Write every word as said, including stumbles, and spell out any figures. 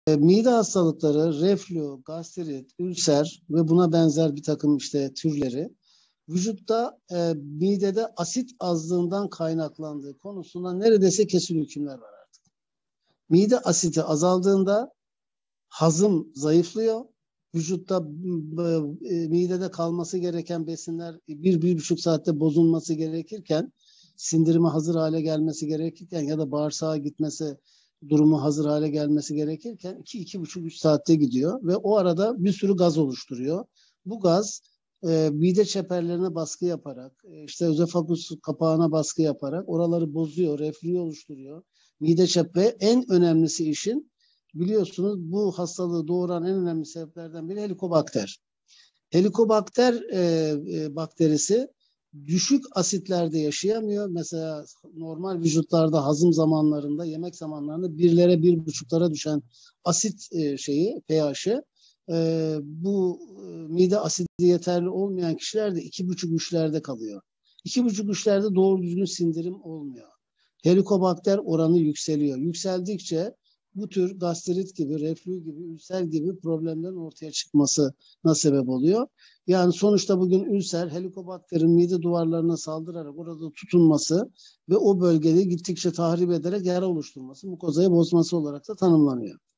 E, mide hastalıkları, reflü, gastrit, ülser ve buna benzer bir takım işte türleri vücutta e, midede asit azlığından kaynaklandığı konusunda neredeyse kesin hükümler var artık. Mide asiti azaldığında hazım zayıflıyor. Vücutta e, midede kalması gereken besinler bir, bir buçuk saatte bozulması gerekirken, sindirime hazır hale gelmesi gerekirken ya da bağırsağa gitmesi durumu hazır hale gelmesi gerekirken iki, iki buçuk, üç saatte gidiyor ve o arada bir sürü gaz oluşturuyor. Bu gaz e, mide çeperlerine baskı yaparak, e, işte özofagus kapağına baskı yaparak oraları bozuyor, reflü oluşturuyor. Mide çepe en önemlisi işin, biliyorsunuz bu hastalığı doğuran en önemli sebeplerden biri helikobakter. Helikobakter e, e, bakterisi düşük asitlerde yaşayamıyor. Mesela normal vücutlarda hazım zamanlarında, yemek zamanlarında birlere, bir buçuklara düşen asit e, şeyi, pH'i e, bu e, mide asidi yeterli olmayan kişilerde iki buçuk üçlerde kalıyor. İki buçuk üçlerde doğru düzgün sindirim olmuyor. Helikobakter oranı yükseliyor. Yükseldikçe bu tür gastrit gibi, reflü gibi, ülser gibi problemlerin ortaya çıkmasına sebep oluyor. Yani sonuçta bugün ülser, helikobakterin mide duvarlarına saldırarak orada tutunması ve o bölgede gittikçe tahrip ederek yara oluşturması, mukozayı bozması olarak da tanımlanıyor.